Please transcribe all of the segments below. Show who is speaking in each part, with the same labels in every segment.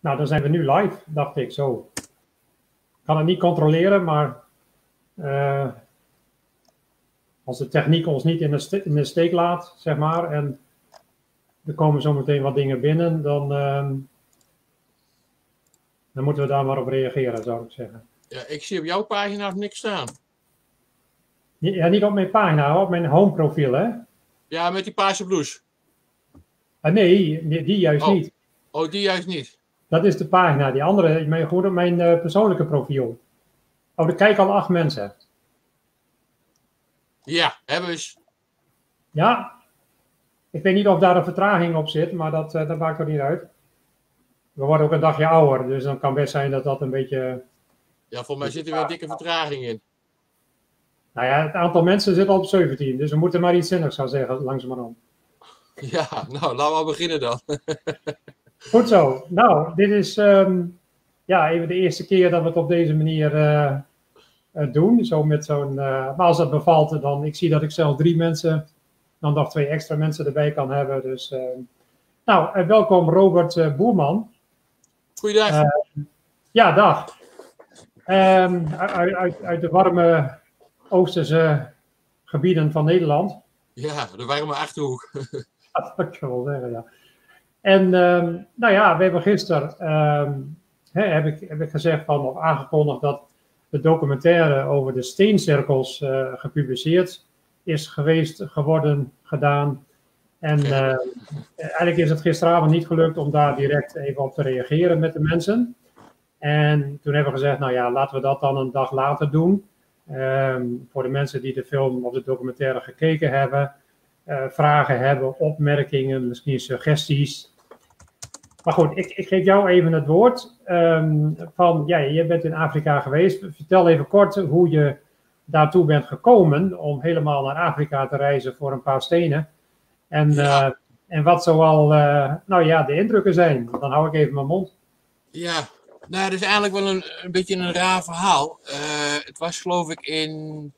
Speaker 1: Nou, dan zijn we nu live, dacht ik zo. Ik kan het niet controleren, maar als de techniek ons niet in de steek laat, zeg maar, en er komen zometeen wat dingen binnen, dan moeten we daar maar op reageren, zou ik zeggen.
Speaker 2: Ja, ik zie op jouw pagina niks staan.
Speaker 1: Ja, niet op mijn pagina, op mijn home profiel, hè?
Speaker 2: Ja, met die paarse blouse.
Speaker 1: Nee, die juist niet.
Speaker 2: Oh, die juist niet.
Speaker 1: Dat is de pagina. Die andere, gewoon op mijn persoonlijke profiel. Oh, er kijken al 8 mensen.
Speaker 2: Ja, hebben we eens.
Speaker 1: Ja. Ik weet niet of daar een vertraging op zit, maar dat maakt er niet uit. We worden ook een dagje ouder, dus dan kan best zijn dat dat een beetje...
Speaker 2: Ja, voor mij zit er wel een dikke vertraging in.
Speaker 1: Nou ja, het aantal mensen zit al op 17, dus we moeten maar iets zinnigs gaan zeggen, langzamerhand.
Speaker 2: Ja, nou, laten we beginnen dan.
Speaker 1: Goed zo. Nou, dit is even de eerste keer dat we het op deze manier doen. Zo met zo'n, maar als dat bevalt, dan ik zie dat ik zelfs 3 mensen, dan nog 2 extra mensen erbij kan hebben. Dus, welkom Robert Boerman.
Speaker 2: Goeiedag.
Speaker 1: Ja, dag. Uit de warme Oosterse gebieden van Nederland.
Speaker 2: Ja, de warme Achterhoek.
Speaker 1: Dat kan wel zeggen, ja. En we hebben gisteren heb ik gezegd of aangekondigd dat de documentaire over de steencirkels gepubliceerd is geweest, gedaan. En eigenlijk is het gisteravond niet gelukt om daar direct even op te reageren met de mensen. En toen hebben we gezegd, nou ja, laten we dat dan een dag later doen. Voor de mensen die de film of de documentaire gekeken hebben, vragen hebben, opmerkingen, misschien suggesties. Maar goed, ik geef jou even het woord. Je bent in Afrika geweest. Vertel even kort hoe je daartoe bent gekomen om helemaal naar Afrika te reizen voor een paar stenen. En wat zoal de indrukken zijn. Dan hou ik even mijn mond.
Speaker 2: Ja, nou, dat is eigenlijk wel een beetje een raar verhaal. Het was geloof ik in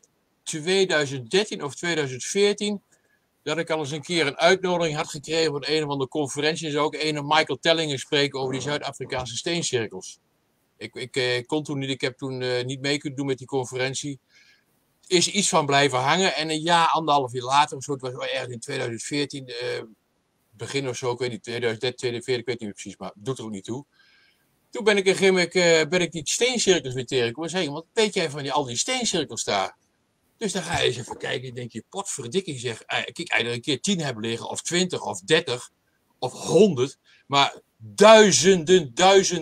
Speaker 2: 2013 of 2014... dat ik al eens een keer een uitnodiging had gekregen van een of andere conferentie. Zou ook een Michael Tellingen spreken over die Zuid-Afrikaanse steencirkels. Ik kon toen niet, ik heb toen niet mee kunnen doen met die conferentie. Is iets van blijven hangen en een jaar, 1,5 jaar later, of zo, het was wel ergens in 2014, begin of zo, ik weet niet, 2013, 2014, ik weet niet precies, maar doet er ook niet toe. Toen ben ik die steencirkels weer tegengekomen en zei, wat weet jij van al die steencirkels daar? Dus dan ga je eens even kijken en denk je, potverdikking zeg, kijk, eigenlijk een keer 10 hebben liggen, of 20, of 30, of 100, maar duizenden,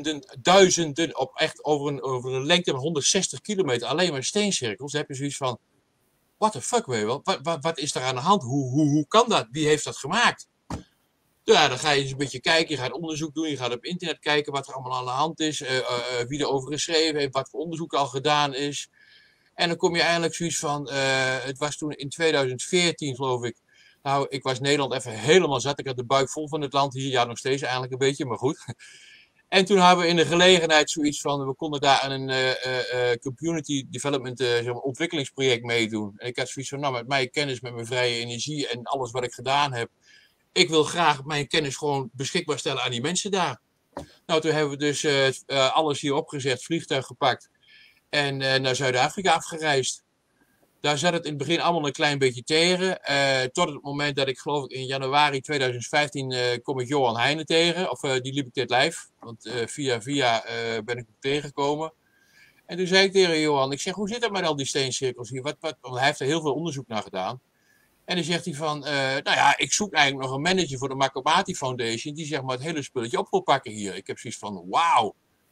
Speaker 2: op echt over een lengte van 160 kilometer, alleen maar steencirkels. Dan heb je zoiets van, what the fuck, weet je wel, wat is er aan de hand, hoe kan dat, wie heeft dat gemaakt? Ja, dan ga je eens een beetje kijken, je gaat onderzoek doen, je gaat op internet kijken wat er allemaal aan de hand is, wie erover geschreven heeft, wat voor onderzoek al gedaan is. En dan kom je eigenlijk zoiets van, het was toen in 2014 geloof ik. Nou, ik was Nederland even helemaal zat. Ik had de buik vol van het land hier. Ja, nog steeds eigenlijk een beetje, maar goed. En toen hebben we in de gelegenheid zoiets van, we konden daar aan een community development ontwikkelingsproject meedoen. En ik had zoiets van, nou, met mijn kennis, met mijn vrije energie en alles wat ik gedaan heb. Ik wil graag mijn kennis gewoon beschikbaar stellen aan die mensen daar. Nou, toen hebben we dus alles hier opgezet, vliegtuig gepakt. En naar Zuid-Afrika afgereisd. Daar zat het in het begin allemaal een klein beetje tegen. Tot het moment dat ik geloof ik in januari 2015 kom ik Johan Heijnen tegen. Of die liep ik dit lijf. Want via ben ik hem tegengekomen. En toen zei ik tegen Johan, ik zeg, hoe zit het met al die steencirkels hier? Want hij heeft er heel veel onderzoek naar gedaan. En dan zegt hij van, ik zoek eigenlijk nog een manager voor de Makobati Foundation. Die zeg maar het hele spulletje op wil pakken hier. Ik heb zoiets van, wauw.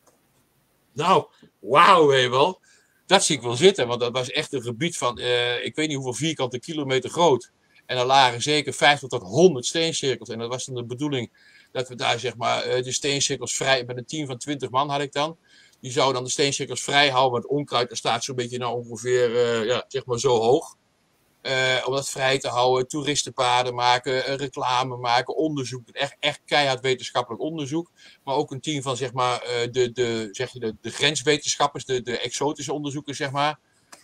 Speaker 2: Nou, wauw, weet je wel. Dat zie ik wel zitten, want dat was echt een gebied van, ik weet niet hoeveel vierkante kilometer groot. En er lagen zeker 50 tot 100 steencirkels. En dat was dan de bedoeling dat we daar zeg maar de steencirkels vrij, met een team van 20 man had ik dan. Die zouden dan de steencirkels vrij houden, want onkruid dat staat zo'n beetje nou ongeveer zeg maar zo hoog. Om dat vrij te houden, toeristenpaden maken, reclame maken, onderzoek. Echt keihard wetenschappelijk onderzoek. Maar ook een team van zeg maar, de grenswetenschappers, de exotische onderzoekers zeg maar.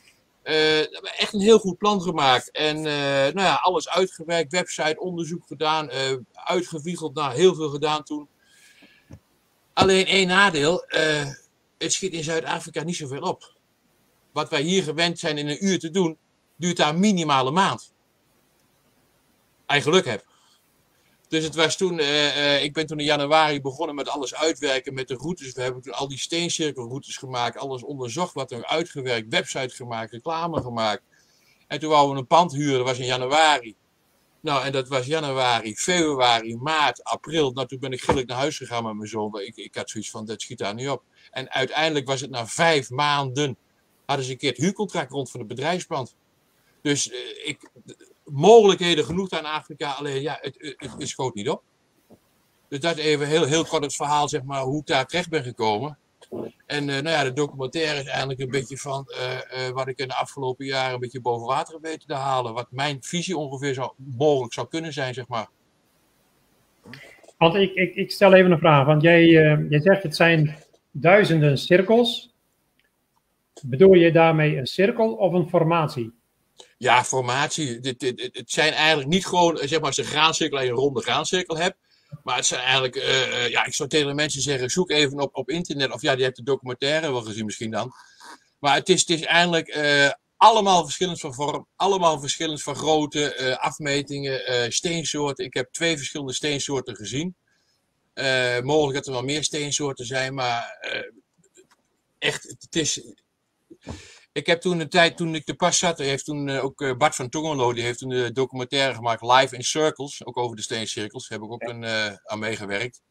Speaker 2: Echt een heel goed plan gemaakt. En alles uitgewerkt, website, onderzoek gedaan, uitgewiegeld, heel veel gedaan toen. Alleen één nadeel, het schiet in Zuid-Afrika niet zoveel op. Wat wij hier gewend zijn in een uur te doen, duurt daar minimaal een maand. Als je geluk hebt. Dus het was toen, ik ben toen in januari begonnen met alles uitwerken met de routes. We hebben toen al die steencirkelroutes gemaakt, alles onderzocht, wat er uitgewerkt, website gemaakt, reclame gemaakt. En toen wouden we een pand huren, dat was in januari. Nou, en dat was januari, februari, maart, april. Nou, toen ben ik gillig naar huis gegaan met mijn zoon. Ik had zoiets van, dat schiet daar niet op. En uiteindelijk was het na 5 maanden, hadden ze een keer het huurcontract rond van het bedrijfspand. Dus mogelijkheden genoeg daar in Afrika, alleen ja, het schoot niet op. Dus dat even heel kort het verhaal, zeg maar, hoe ik daar terecht ben gekomen. En nou ja, de documentaire is eigenlijk een beetje van wat ik in de afgelopen jaren een beetje boven water heb weten te halen. Wat mijn visie ongeveer mogelijk zou kunnen zijn, zeg maar.
Speaker 1: Want ik stel even een vraag. Want jij zegt het zijn duizenden cirkels. Bedoel je daarmee een cirkel of een formatie?
Speaker 2: Ja, formatie. Het zijn eigenlijk niet gewoon, zeg maar, als je een graancirkel en een ronde graancirkel hebt. Maar het zijn eigenlijk, ja, ik zou tegen de mensen zeggen, zoek even op internet. Of ja, die hebt de documentaire wel gezien misschien dan. Maar het is eigenlijk allemaal verschillend van vorm. Allemaal verschillend van grootte, afmetingen, steensoorten. Ik heb 2 verschillende steensoorten gezien. Mogelijk dat er wel meer steensoorten zijn, maar echt, het is... Ik heb toen een tijd, toen ik te pas zat, heeft toen ook Bart van Tongelo, die heeft toen een documentaire gemaakt, Live in Circles, ook over de steencirkels, daar heb ik ook aan meegewerkt.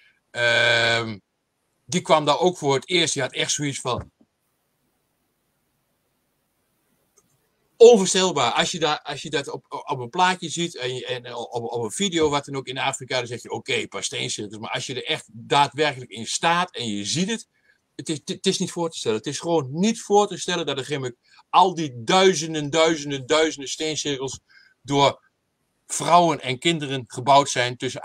Speaker 2: Die kwam daar ook voor het eerst, die had echt zoiets van, onvoorstelbaar. Als je dat op een plaatje ziet en op een video, wat dan ook in Afrika, dan zeg je oké, een paar steencirkels, maar als je er echt daadwerkelijk in staat en je ziet het, het is niet voor te stellen. Het is gewoon niet voor te stellen dat er al die duizenden steencirkels door vrouwen en kinderen gebouwd zijn tussen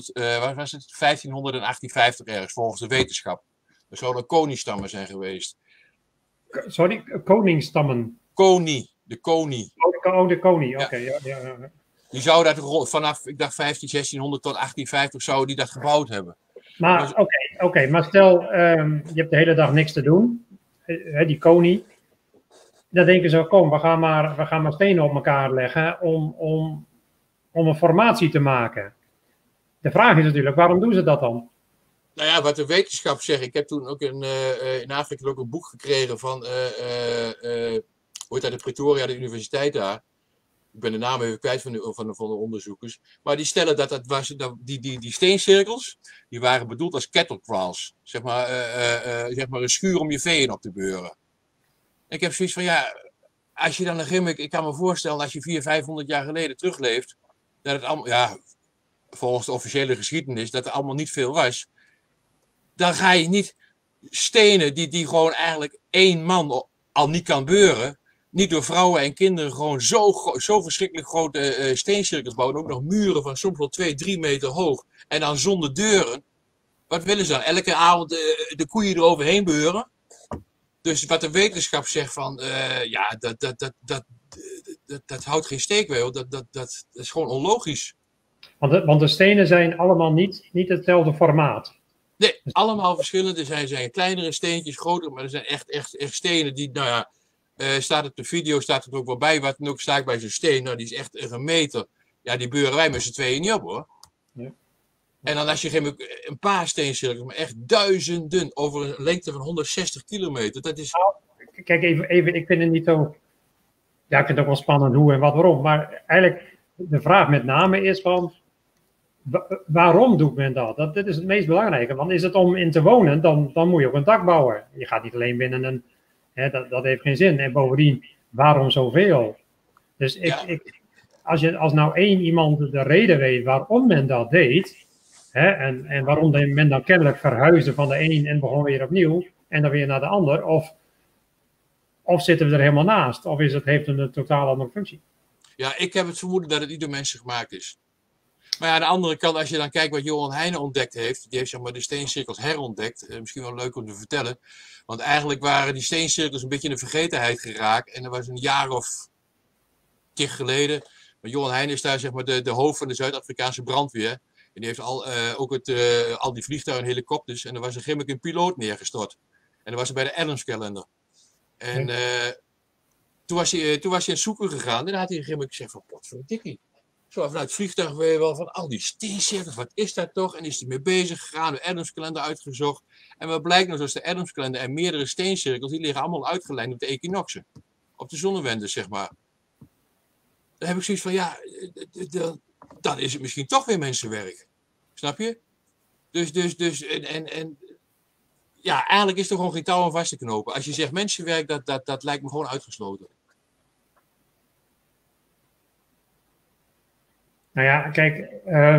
Speaker 2: 1500 en 1850 ergens, volgens de wetenschap. Er zouden koningstammen zijn geweest.
Speaker 1: Sorry, koningstammen?
Speaker 2: De koning.
Speaker 1: Oh, de koning, oké.
Speaker 2: Ja.
Speaker 1: Ja.
Speaker 2: Die zou dat vanaf, ik dacht 1600 tot 1850 zouden die dat gebouwd hebben.
Speaker 1: Maar oké, maar stel, je hebt de hele dag niks te doen, die koning. Dan denken ze, kom, we gaan maar stenen op elkaar leggen om een formatie te maken. De vraag is natuurlijk, waarom doen ze dat dan?
Speaker 2: Nou ja, wat de wetenschap zegt, ik heb toen ook in Afrika ook een boek gekregen van, hoe heet dat, de Pretoria, de universiteit daar. Ik ben de naam even kwijt van de onderzoekers. Maar die stellen dat die steencirkels, die waren bedoeld als cattle kraals. Zeg maar een schuur om je veeën op te beuren. Ik heb zoiets van, ja, als je dan een gimmick, ik kan me voorstellen, als je 400-500 jaar geleden terugleeft, dat het allemaal, ja, volgens de officiële geschiedenis, dat er allemaal niet veel was. Dan ga je niet stenen die gewoon eigenlijk 1 man al niet kan beuren, niet door vrouwen en kinderen gewoon zo verschrikkelijk grote steencirkels bouwen. Ook nog muren van soms wel 2-3 meter hoog. En dan zonder deuren. Wat willen ze dan? Elke avond de koeien eroverheen beuren? Dus wat de wetenschap zegt van, ja, dat houdt geen steek bij. Dat is gewoon onlogisch.
Speaker 1: Want de stenen zijn allemaal niet hetzelfde formaat.
Speaker 2: Nee, allemaal verschillend. Er zijn kleinere steentjes, grotere, maar er zijn echt stenen die, nou ja, staat op de video, staat het ook wel bij, wat dan ook staat bij zo'n steen, nou die is echt een meter. Ja, die beuren wij met z'n tweeën niet op hoor. Ja. En dan als je een paar steencirkels, maar echt duizenden over een lengte van 160 kilometer, dat is...
Speaker 1: Kijk, even, ik vind het niet zo... Ja, ik vind het ook wel spannend hoe en wat waarom, maar eigenlijk de vraag met name is van, waarom doet men dat? Dat is het meest belangrijke, want is het om in te wonen, dan moet je ook een dak bouwen. Je gaat niet alleen binnen een... dat heeft geen zin. En bovendien, waarom zoveel? Dus als nou 1 iemand de reden weet waarom men dat deed, en waarom men dan kennelijk verhuisde van de een en begon weer opnieuw, en dan weer naar de ander, of zitten we er helemaal naast, of heeft het een totaal andere functie?
Speaker 2: Ja, ik heb het vermoeden dat het niet door mensen gemaakt is. Maar ja, aan de andere kant, als je dan kijkt wat Johan Heijnen ontdekt heeft, die heeft zeg maar de steencirkels herontdekt, misschien wel leuk om te vertellen, want eigenlijk waren die steencirkels een beetje in de vergetenheid geraakt en er was een jaar of 10 geleden, maar Johan Heijnen is daar zeg maar de hoofd van de Zuid-Afrikaanse brandweer, En die heeft ook al die vliegtuigen en helikopters. En er was een piloot neergestort. En dat was bij de Adams-kalender. En toen was hij aan het zoeken gegaan. En dan had hij gezegd van, potverdikkie. Zo vanuit het vliegtuig weer wel van al die steencirkels, wat is dat toch? En is hij mee bezig gegaan, de Adams-kalender uitgezocht. En wat blijkt nou, zoals de Adams-kalender en meerdere steencirkels, die liggen allemaal uitgelijnd op de equinoxen. Op de zonnewenden, zeg maar. Dan heb ik zoiets van, ja, dan is het misschien toch weer mensenwerk. Snap je? Ja, eigenlijk is er gewoon geen touw aan vast te knopen. Als je zegt mensenwerk, dat lijkt me gewoon uitgesloten.
Speaker 1: Nou ja, kijk,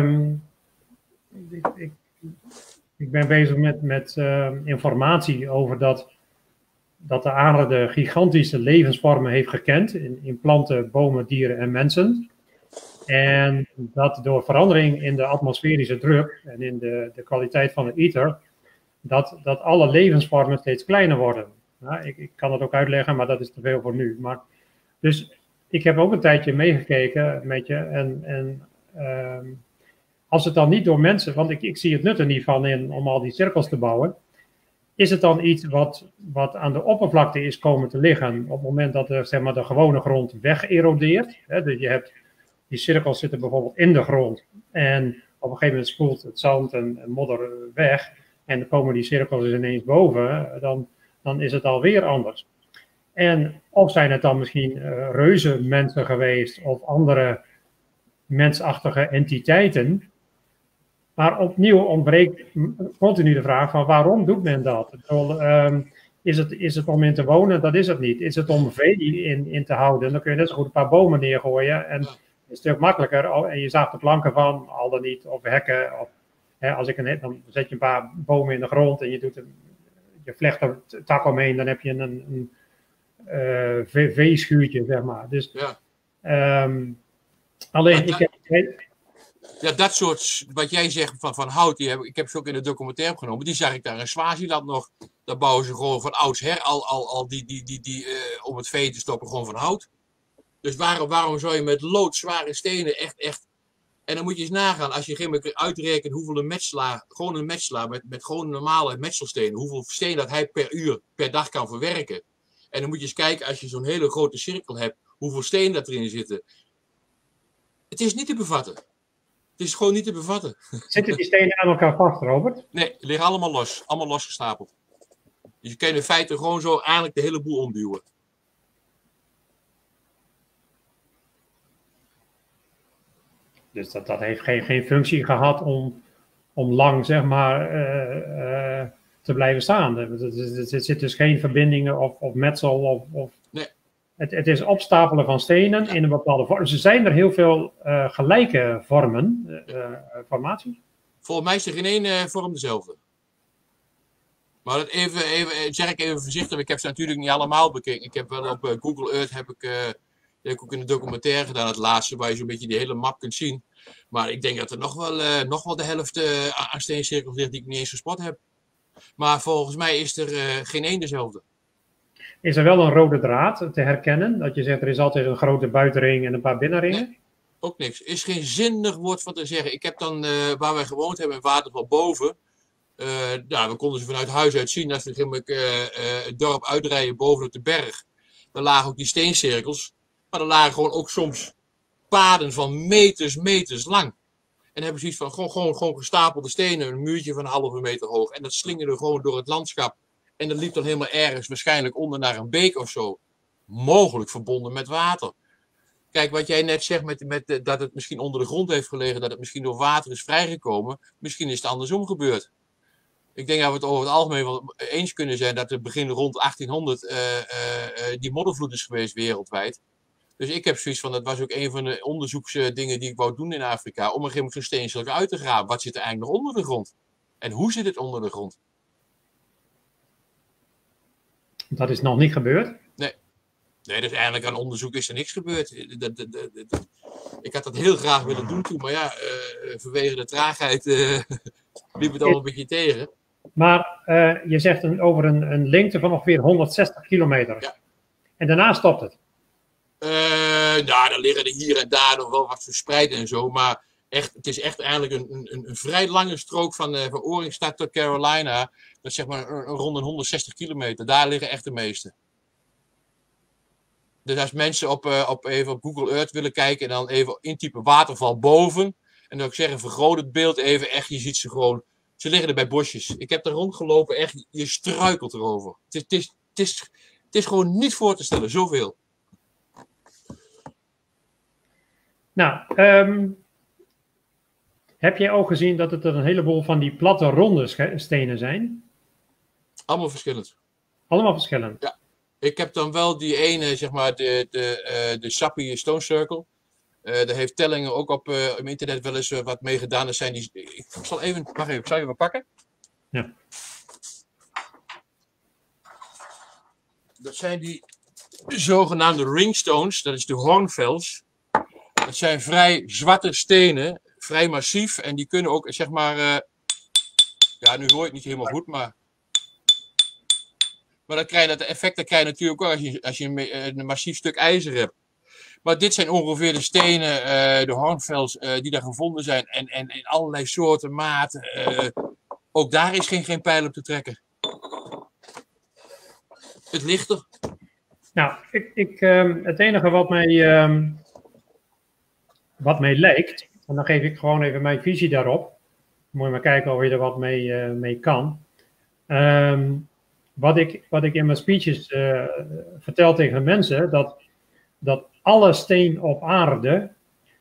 Speaker 1: ik ben bezig met informatie over dat de aarde gigantische levensvormen heeft gekend in planten, bomen, dieren en mensen. En dat door verandering in de atmosferische druk en in de kwaliteit van de ether, dat alle levensvormen steeds kleiner worden. Nou, ik kan het ook uitleggen, maar dat is te veel voor nu. Maar, dus ik heb ook een tijdje meegekeken met je. En als het dan niet door mensen, want ik zie het nut er niet van om al die cirkels te bouwen. Is het dan iets wat aan de oppervlakte is komen te liggen op het moment dat zeg maar, de gewone grond wegerodeert? Dus je hebt, die cirkels zitten bijvoorbeeld in de grond en op een gegeven moment spoelt het zand en modder weg en dan komen die cirkels dus ineens boven, dan is het alweer anders. En of zijn het dan misschien reuzenmensen geweest of andere mensachtige entiteiten. Maar opnieuw ontbreekt continu de vraag van waarom doet men dat? Is het om in te wonen? Dat is het niet. Is het om vee in te houden? Dan kun je net zo goed een paar bomen neergooien. En het is een stuk makkelijker. En je zaagt de planken van, al dan niet, of hekken. Of, dan zet je een paar bomen in de grond en je vlecht er tak omheen. Dan heb je een veeschuurtje, zeg maar. Dus,
Speaker 2: ja.
Speaker 1: Alleen,
Speaker 2: ja, dat soort, wat jij zegt van hout, ik heb ze ook in de documentaire opgenomen. Die zag ik daar in Swaziland nog. Daar bouwen ze gewoon van oudsher al om het vee te stoppen, gewoon van hout. Dus waarom zou je met loodzware stenen echt... En dan moet je eens nagaan, als je op een gegeven moment uitrekent hoeveel een metselaar met gewoon normale metselstenen, hoeveel steen dat hij per dag kan verwerken. En dan moet je eens kijken, als je zo'n hele grote cirkel hebt, hoeveel steen dat erin zitten. Het is niet te bevatten. Het is gewoon niet te bevatten.
Speaker 1: Zitten die stenen aan elkaar vast, Robert?
Speaker 2: Nee, die liggen allemaal los. Allemaal losgestapeld. Dus je kan in feite gewoon zo eigenlijk de hele boel omduwen.
Speaker 1: Dus dat heeft geen functie gehad om lang, zeg maar, te blijven staan. Er zit dus geen verbindingen of metsel of
Speaker 2: nee.
Speaker 1: Het is opstapelen van stenen in een bepaalde vorm. Dus er zijn er heel veel gelijke formaties.
Speaker 2: Volgens mij is er geen één vorm dezelfde. Maar dat zeg ik even voorzichtig, ik heb ze natuurlijk niet allemaal bekeken. Ik heb wel op Google Earth, heb ik ook in de documentaire gedaan, het laatste, waar je zo'n beetje die hele map kunt zien. Maar ik denk dat er nog wel de helft aan steencirkels ligt die ik niet eens gespot heb. Maar volgens mij is er geen één dezelfde.
Speaker 1: Is er wel een rode draad te herkennen? Dat je zegt, er is altijd een grote buitenring en een paar binnenringen?
Speaker 2: Nee, ook niks. Er is geen zinnig woord van te zeggen. Ik heb dan, waar wij gewoond hebben, in Waterval boven. We konden ze vanuit huis uit zien. Als we het dorp uitrijden boven op de berg. Dan lagen ook die steencirkels. Maar er lagen gewoon ook soms paden van meters lang. En dan hebben ze iets van gewoon gestapelde stenen. Een muurtje van 1,5 meter hoog. En dat slingerde gewoon door het landschap. En dat liep dan helemaal ergens waarschijnlijk onder naar een beek of zo. Mogelijk verbonden met water. Kijk, wat jij net zegt dat het misschien onder de grond heeft gelegen. Dat het misschien door water is vrijgekomen. Misschien is het andersom gebeurd. Ik denk dat we het over het algemeen wel eens kunnen zijn dat er begin rond 1800 die moddervloed is geweest wereldwijd. Dus ik heb zoiets van, dat was ook een van de onderzoeksdingen die ik wou doen in Afrika. Om een gegeven moment zo'n steencirkel uit te graven. Wat zit er eigenlijk nog onder de grond? En hoe zit het onder de grond?
Speaker 1: Dat is nog niet gebeurd?
Speaker 2: Nee, dus eigenlijk aan onderzoek is er niks gebeurd. Ik had dat heel graag willen doen toen, maar ja, vanwege de traagheid liep het al een beetje tegen.
Speaker 1: Maar je zegt over een lengte van ongeveer 160 kilometer.
Speaker 2: Ja.
Speaker 1: En daarna stopt het?
Speaker 2: Dan liggen er hier en daar nog wel wat verspreid en zo, maar Het is echt eigenlijk een vrij lange strook van Oringstad tot Carolina. Dat is zeg maar rond een 160 kilometer. Daar liggen echt de meeste. Dus als mensen even op Google Earth willen kijken en dan even intypen waterval boven. En dan zou ik zeggen, vergroot het beeld even echt. Je ziet ze gewoon. Ze liggen er bij bosjes. Ik heb er rondgelopen, echt, je struikelt erover. Het is gewoon niet voor te stellen, zoveel.
Speaker 1: Nou, heb jij ook gezien dat het er een heleboel van die platte ronde stenen zijn?
Speaker 2: Allemaal verschillend.
Speaker 1: Allemaal verschillend?
Speaker 2: Ja. Ik heb dan wel die ene, zeg maar, de Sappi Stone Circle. Daar heeft Tellingen ook op internet wel eens wat mee gedaan. Dat zijn die, ik zal even, wacht even, ik zal je wat pakken.
Speaker 1: Ja.
Speaker 2: Dat zijn die zogenaamde ringstones, dat is de hornfels. Dat zijn vrij zwarte stenen, vrij massief. En die kunnen ook, zeg maar, ja, nu hoor je het niet helemaal goed, maar dan krijg je dat effect, dat krijg je natuurlijk ook als je een massief stuk ijzer hebt. Maar dit zijn ongeveer de stenen, de hornfels, die daar gevonden zijn. En in allerlei soorten, maten. Ook daar is geen pijl op te trekken. Het ligt er.
Speaker 1: Nou, het enige wat mij lijkt, en dan geef ik gewoon even mijn visie daarop. Moet je maar kijken of je er wat mee kan. Wat ik in mijn speeches vertel tegen de mensen, dat alle steen op aarde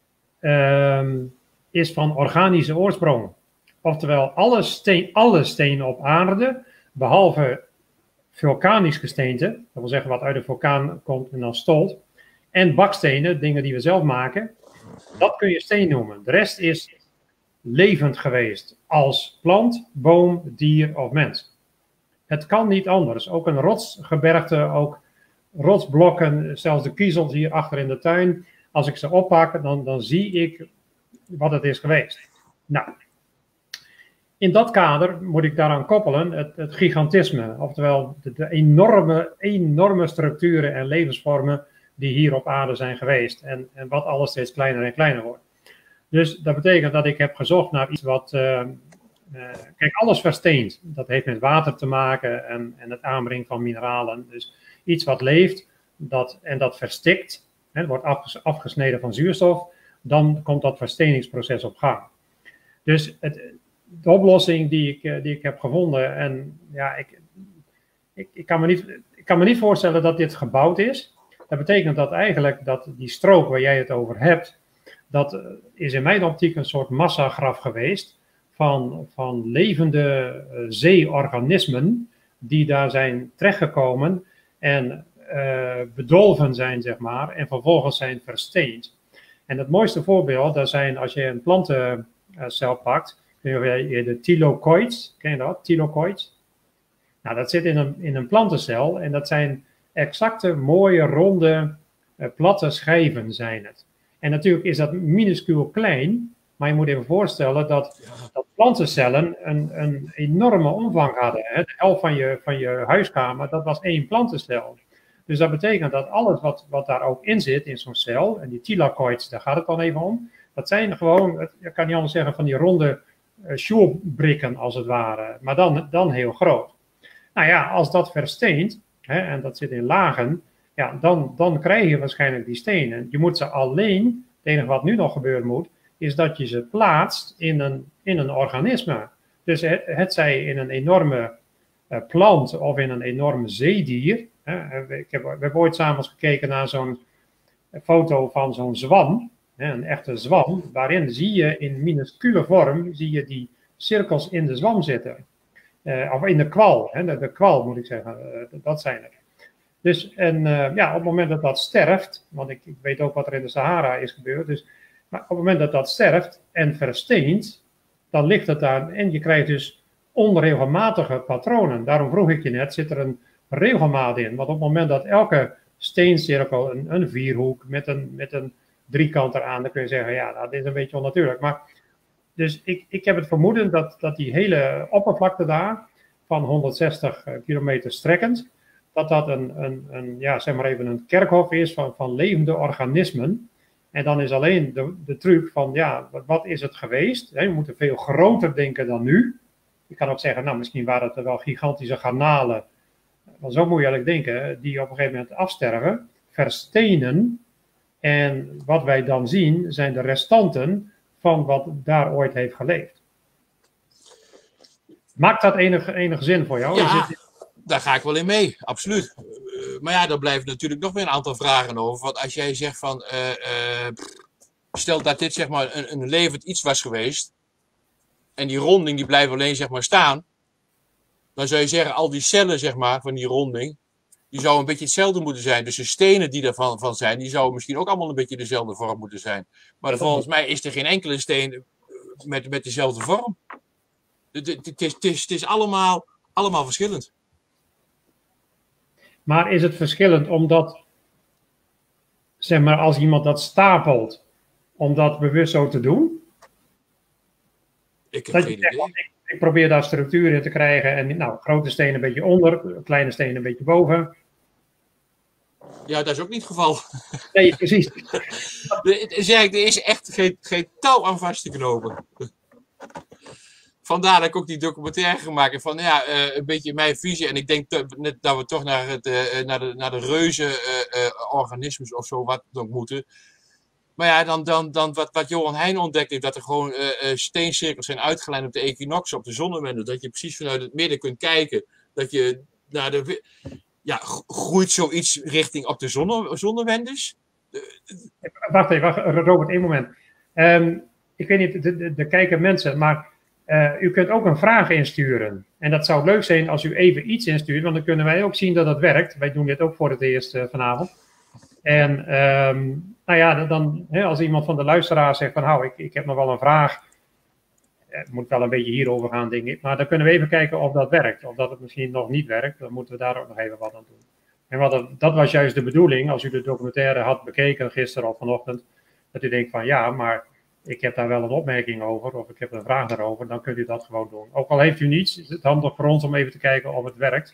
Speaker 1: is van organische oorsprong. Oftewel, alle steen op aarde, behalve vulkanisch gesteente, dat wil zeggen wat uit de vulkaan komt en dan stolt, en bakstenen, dingen die we zelf maken, dat kun je steen noemen. De rest is levend geweest, als plant, boom, dier of mens. Het kan niet anders. Ook een rotsgebergte, ook rotsblokken, zelfs de kiezels hier achter in de tuin. Als ik ze oppak, dan zie ik wat het is geweest. Nou, in dat kader moet ik daaraan koppelen het gigantisme. Oftewel de enorme structuren en levensvormen die hier op aarde zijn geweest. En wat alles steeds kleiner en kleiner wordt. Dus dat betekent dat ik heb gezocht naar iets wat... kijk, alles versteent. Dat heeft met water te maken en het aanbrengen van mineralen. Dus iets wat leeft en dat verstikt, wordt afgesneden van zuurstof, dan komt dat versteningsproces op gang. Dus de oplossing die ik heb gevonden, en ja, ik kan me niet voorstellen dat dit gebouwd is. Dat betekent dat eigenlijk dat die strook waar jij het over hebt, dat is in mijn optiek een soort massagraf geweest van levende zeeorganismen die daar zijn terechtgekomen en bedolven zijn, zeg maar, en vervolgens zijn versteend. En het mooiste voorbeeld, dat zijn als je een plantencel pakt, de thylakoids, ken je dat? Thylakoids? Nou, dat zit in een plantencel en dat zijn exacte, mooie, ronde, platte schijven zijn het. En natuurlijk is dat minuscuul klein, maar je moet even voorstellen dat plantencellen een enorme omvang hadden. Hè? De helft van je huiskamer, dat was 1 plantencel. Dus dat betekent dat alles wat daar ook in zit, in zo'n cel, en die thylakoids, daar gaat het dan even om, dat zijn gewoon, je kan niet anders zeggen, van die ronde sjoelbrikken als het ware, maar dan heel groot. Nou ja, als dat versteent, en dat zit in lagen, ja, dan krijg je waarschijnlijk die stenen. Je moet ze alleen, het enige wat nu nog gebeuren moet, is dat je ze plaatst in een organisme. Dus het zij in een enorme plant of in een enorme zeedier. We hebben ooit samen eens gekeken naar zo'n foto van zo'n zwam, een echte zwam, waarin zie je in minuscule vorm die cirkels in de zwam zitten. Of in de kwal, de kwal moet ik zeggen, dat zijn er. Dus op het moment dat dat sterft, want ik weet ook wat er in de Sahara is gebeurd, dus, maar op het moment dat dat sterft en versteent, dan ligt het daar en je krijgt dus onregelmatige patronen. Daarom vroeg ik je net, zit er een regelmaat in? Want op het moment dat elke steencirkel een vierhoek met een driekant eraan, dan kun je zeggen, ja, dat is een beetje onnatuurlijk. Maar, dus ik heb het vermoeden dat die hele oppervlakte daar, van 160 kilometer strekkend, dat een kerkhof is van levende organismen. En dan is alleen de truc van, ja, wat is het geweest? We moeten veel groter denken dan nu. Je kan ook zeggen, nou, misschien waren het er wel gigantische garnalen. Maar zo moet je eigenlijk denken, die op een gegeven moment afsterven, verstenen. En wat wij dan zien, zijn de restanten van wat daar ooit heeft geleefd. Maakt dat enig zin voor jou?
Speaker 2: Ja, daar ga ik wel in mee, absoluut. Maar ja, daar blijven natuurlijk nog weer een aantal vragen over. Want als jij zegt van, stel dat dit zeg maar een levend iets was geweest. En die ronding die blijft alleen zeg maar staan. Dan zou je zeggen, al die cellen zeg maar van die ronding. Die zouden een beetje hetzelfde moeten zijn. Dus de stenen die ervan van zijn, die zouden misschien ook allemaal een beetje dezelfde vorm moeten zijn. Maar volgens mij is er geen enkele steen met dezelfde vorm. Het is allemaal verschillend.
Speaker 1: Maar is het verschillend omdat, zeg maar, als iemand dat stapelt, om dat bewust zo te doen?
Speaker 2: Ik heb geen idee.
Speaker 1: Ik probeer daar structuur in te krijgen en nou, grote stenen een beetje onder, kleine stenen een beetje boven.
Speaker 2: Ja, dat is ook niet het geval.
Speaker 1: Nee, precies.
Speaker 2: Er is echt geen touw aan vast te knopen. Vandaar dat ik ook die documentaire gemaakt heb van ja, een beetje mijn visie. En ik denk dat we toch naar de reuze organismes of zo wat nog moeten. Maar ja, dan wat Johan Heijn ontdekt heeft, dat er gewoon steencirkels zijn uitgelijnd op de equinoxen, op de zonnewenden. Dat je precies vanuit het midden kunt kijken. Dat je naar de... Ja, groeit zoiets richting op de zonnewendes?
Speaker 1: Wacht even, Robert, één moment. Ik weet niet, er kijken mensen, maar u kunt ook een vraag insturen. En dat zou leuk zijn als u even iets instuurt, want dan kunnen wij ook zien dat het werkt. Wij doen dit ook voor het eerst vanavond. En nou ja, dan, als iemand van de luisteraar zegt van, ik heb nog wel een vraag. Het moet wel een beetje hierover gaan, denk ik. Maar dan kunnen we even kijken of dat werkt. Of dat het misschien nog niet werkt. Dan moeten we daar ook nog even wat aan doen. En dat was juist de bedoeling, als u de documentaire had bekeken gisteren of vanochtend. Dat u denkt van, ja, maar ik heb daar wel een opmerking over. Of ik heb een vraag daarover. Dan kunt u dat gewoon doen. Ook al heeft u niets, is het handig voor ons om even te kijken of het werkt.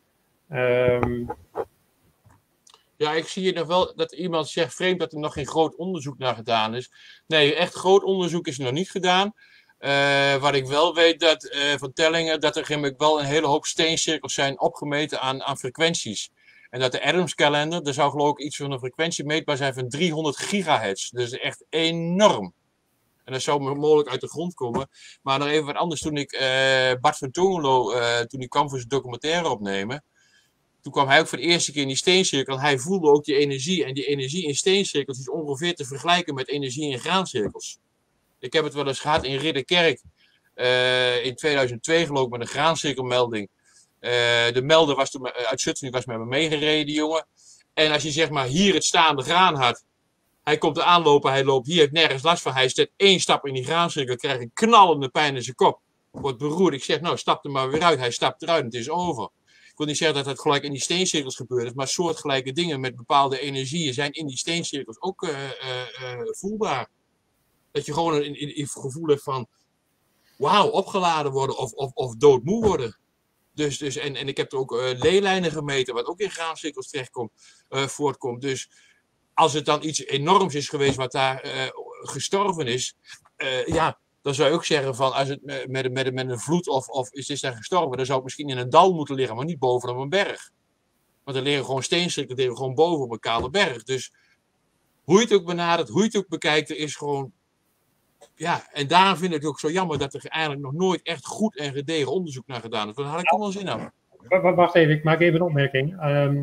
Speaker 2: Ja, ik zie hier nog wel dat iemand zegt, vreemd dat er nog geen groot onderzoek naar gedaan is. Nee, echt groot onderzoek is er nog niet gedaan. Wat ik wel weet van tellingen, dat er wel een hele hoop steencirkels zijn opgemeten aan frequenties. En dat de Adams-kalender, er zou geloof ik iets van een frequentie meetbaar zijn van 300 gigahertz. Dus echt enorm. En dat zou mogelijk uit de grond komen. Maar nog even wat anders, toen ik Bart van Tongelo, toen hij kwam voor zijn documentaire opnemen. Toen kwam hij ook voor de eerste keer in die steencirkel. En hij voelde ook die energie. En die energie in steencirkels is ongeveer te vergelijken met energie in graancirkels. Ik heb het wel eens gehad in Ridderkerk. In 2002 geloof ik met een graancirkelmelding. De melder was toen uit Zutphen, die was met me meegereden, die jongen. En als je zeg maar hier het staande graan had. Hij komt er aanlopen, hij loopt hier, heeft nergens last van. Hij zet 1 stap in die graancirkel, krijgt een knallende pijn in zijn kop. Wordt beroerd. Ik zeg, nou stap er maar weer uit. Hij stapt eruit en het is over. Ik wil niet zeggen dat het gelijk in die steencirkels gebeurt, maar soortgelijke dingen met bepaalde energieën zijn in die steencirkels ook voelbaar. Dat je gewoon een gevoel hebt van, wauw, opgeladen worden of doodmoe worden. En ik heb er ook leelijnen gemeten, wat ook in graancirkels voortkomt. Dus als het dan iets enorms is geweest wat daar gestorven is, ja, dan zou je ook zeggen van, als het met een vloed of is daar gestorven, dan zou het misschien in een dal moeten liggen, maar niet bovenop een berg. Want er liggen gewoon steencirkels, liggen gewoon boven op een kale berg. Dus hoe je het ook benadert, hoe je het ook bekijkt, er is gewoon... Ja, en daarom vind ik het ook zo jammer dat er eigenlijk nog nooit echt goed en gedegen onderzoek naar gedaan is. Daar had ik toch wel zin aan.
Speaker 1: Wacht even, ik maak even een opmerking.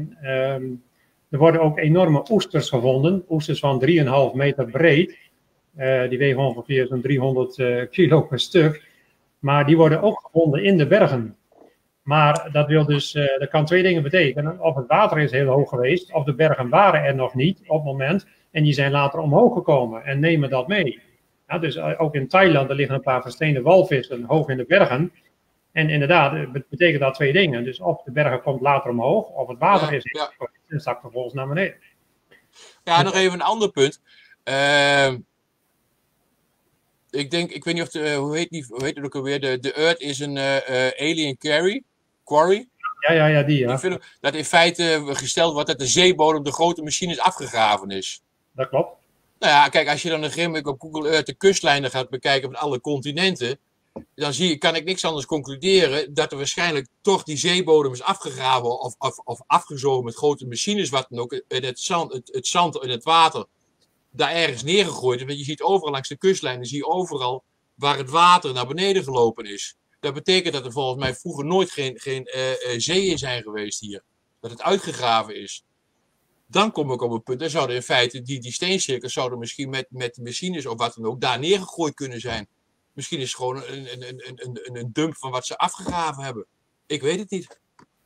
Speaker 1: Er worden ook enorme oesters gevonden. Oesters van 3,5 meter breed. Die wegen ongeveer zo'n 300 kilo per stuk. Maar die worden ook gevonden in de bergen. Maar dat wil dus, dat kan 2 dingen betekenen. Of het water is heel hoog geweest, of de bergen waren er nog niet op het moment. En die zijn later omhoog gekomen en nemen dat mee. Ja, dus ook in Thailand, er liggen een paar versteende walvissen hoog in de bergen. En inderdaad, het betekent dat 2 dingen. Dus of de bergen komt later omhoog, of het water is en zakt vervolgens naar beneden.
Speaker 2: Ja, nog even een ander punt. Ik weet niet of hoe heet het ook alweer? De Earth is een alien quarry.
Speaker 1: Ja, die ja.
Speaker 2: Dat in feite gesteld wordt dat de zeebodem de grote machines afgegraven is.
Speaker 1: Dat klopt.
Speaker 2: Nou ja, kijk, als je dan een gegeven moment op Google Earth de kustlijnen gaat bekijken van alle continenten, dan kan ik niks anders concluderen dat er waarschijnlijk toch die zeebodem is afgegraven of afgezogen met grote machines, wat dan ook, het zand en het water daar ergens neergegooid is. Want je ziet overal langs de kustlijnen, zie je overal waar het water naar beneden gelopen is. Dat betekent dat er volgens mij vroeger nooit geen zeeën zijn geweest hier. Dat het uitgegraven is. Dan kom ik op een punt, dan zouden in feite die steencirkels zouden misschien met machines of wat dan ook daar neergegooid kunnen zijn. Misschien is het gewoon een dump van wat ze afgegraven hebben. Ik weet het niet.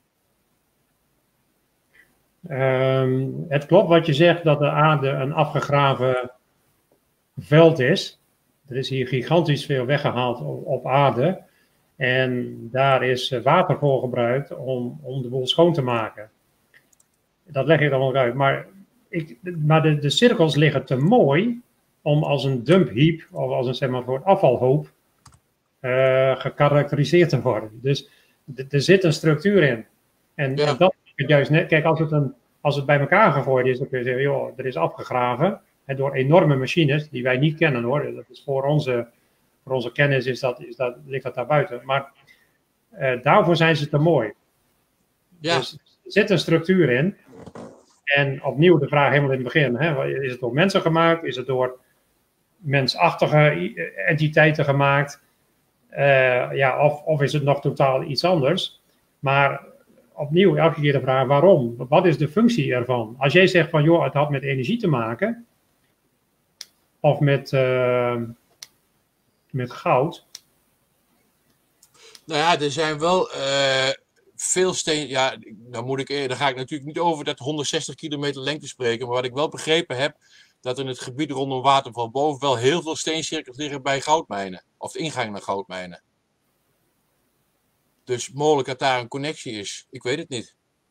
Speaker 1: Het klopt wat je zegt dat de aarde een afgegraven veld is. Er is hier gigantisch veel weggehaald op aarde. En daar is water voor gebruikt om de boel schoon te maken. Dat leg ik dan wel uit. Maar de cirkels liggen te mooi om als een dumpheap of als een zeg maar, voor afvalhoop gekarakteriseerd te worden. Dus er zit een structuur in. En dat is juist net. Kijk, als het bij elkaar gegooid is, dan kun je zeggen, joh, er is afgegraven door enorme machines die wij niet kennen hoor. Dat is voor onze kennis ligt dat daar buiten. Maar daarvoor zijn ze te mooi. Ja. Dus er zit een structuur in. En opnieuw de vraag helemaal in het begin. Hè, is het door mensen gemaakt? Is het door mensachtige entiteiten gemaakt? Of is het nog totaal iets anders? Maar opnieuw elke keer de vraag waarom? Wat is de functie ervan? Als jij zegt van joh, het had met energie te maken. Of met goud.
Speaker 2: Nou ja, er zijn wel veel steen. Ja, dan ga ik natuurlijk niet over dat 160 kilometer lengte spreken. Maar wat ik wel begrepen heb, dat in het gebied rondom Waterval Boven wel heel veel steencirkels liggen bij goudmijnen. Of de ingang naar goudmijnen. Dus mogelijk dat daar een connectie is. Ik weet het niet.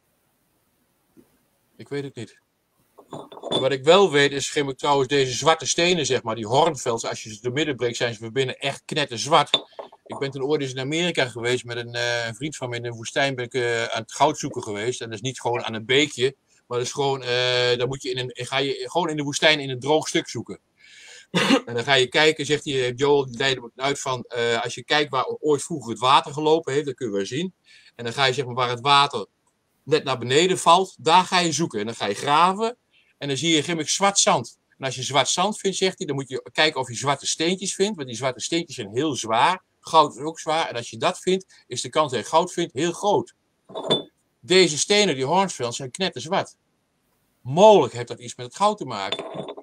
Speaker 2: Wat ik wel weet is, trouwens deze zwarte stenen, zeg maar, die hornfels, als je ze door midden breekt, zijn ze van binnen echt knetterzwart. Ik ben toen ooit eens in Amerika geweest met een vriend van me in de woestijn, ben ik aan het goud zoeken geweest. En dat is niet gewoon aan een beekje, maar dat is gewoon, dan moet ga je gewoon in de woestijn in een droog stuk zoeken. En dan ga je kijken, zegt hij, Joel, die leidde me uit van, als je kijkt waar ooit vroeger het water gelopen heeft, dat kun je wel zien. En dan ga je zeg maar waar het water net naar beneden valt, daar ga je zoeken. En dan ga je graven. En dan zie je gemiddeld zwart zand. En als je zwart zand vindt, zegt hij, dan moet je kijken of je zwarte steentjes vindt. Want die zwarte steentjes zijn heel zwaar. Goud is ook zwaar. En als je dat vindt, is de kans dat je goud vindt heel groot. Deze stenen, die hornsvels, zijn knetterzwart. Mogelijk heeft dat iets met het goud te maken.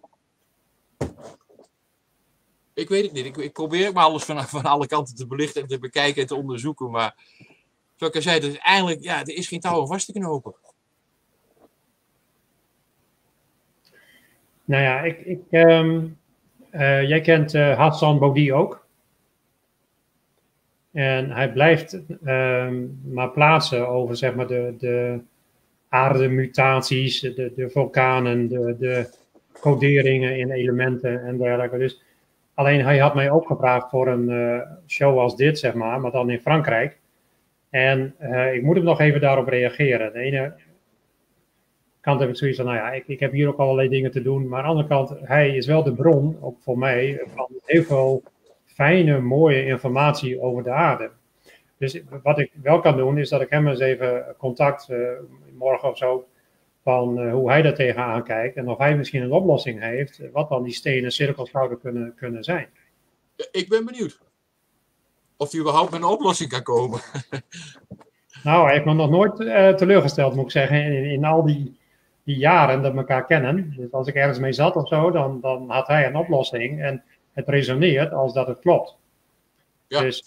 Speaker 2: Ik weet het niet. Ik probeer maar alles van alle kanten te belichten en te bekijken en te onderzoeken. Maar zoals ik al zei, er is eigenlijk, er is geen touw om vast te knopen.
Speaker 1: Nou ja, jij kent Hassan Boudi ook. En hij blijft maar plaatsen over zeg maar, de aardemutaties, de vulkanen, de coderingen in elementen en dergelijke. Dus, alleen hij had mij ook gevraagd voor een show als dit, zeg maar dan in Frankrijk. En ik moet hem nog even daarop reageren. De ene kant heb ik zoiets van, nou ja, ik heb hier ook allerlei dingen te doen. Maar aan de andere kant, hij is wel de bron, ook voor mij, van heel veel fijne, mooie informatie over de aarde. Dus wat ik wel kan doen, is dat ik hem eens even contact, morgen of zo, van hoe hij daar tegenaan kijkt. En of hij misschien een oplossing heeft, wat dan die stenen cirkels zouden kunnen zijn.
Speaker 2: Ik ben benieuwd. Of hij überhaupt met een oplossing kan komen.
Speaker 1: Nou, hij heeft me nog nooit teleurgesteld, moet ik zeggen, in al die jaren dat we elkaar kennen. Dus als ik ergens mee zat of zo, dan had hij een oplossing. En het resoneert als dat het klopt. Ja. Dus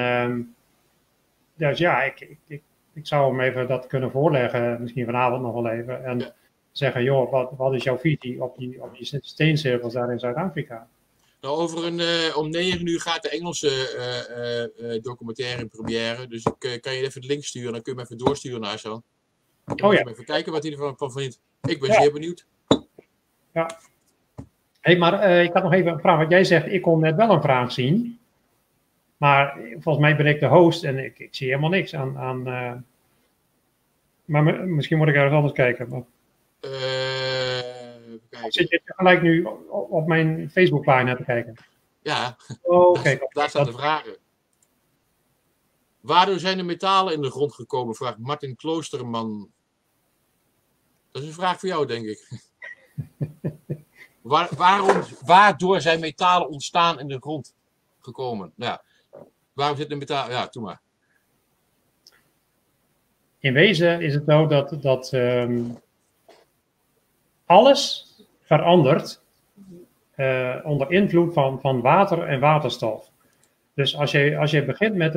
Speaker 1: ja, ik zou hem even dat kunnen voorleggen, misschien vanavond nog wel even. En zeggen, joh, wat is jouw visie op die steencirkels daar in Zuid-Afrika?
Speaker 2: Nou, om 9 uur gaat de Engelse documentaire in première. Dus ik kan je even de link sturen. Dan kun je hem even doorsturen naar zo. Even kijken wat hij ervan vindt. Ik ben zeer benieuwd.
Speaker 1: Ja. Hey, maar ik had nog even een vraag. Want jij zegt, ik kon net wel een vraag zien. Maar volgens mij ben ik de host en ik zie helemaal niks aan maar misschien moet ik ergens anders kijken. Maar...
Speaker 2: kijken.
Speaker 1: Zit je gelijk nu op mijn Facebookpagina te kijken?
Speaker 2: Ja,
Speaker 1: Kijk,
Speaker 2: daar staan de vragen. Waardoor zijn de metalen in de grond gekomen, vraagt Martin Kloosterman. Dat is een vraag voor jou, denk ik. Waardoor zijn metalen ontstaan in de grond gekomen? Nou ja, waarom zit de metaal... Ja, doe maar.
Speaker 1: In wezen is het zo dat alles verandert onder invloed van water en waterstof. Dus als je begint met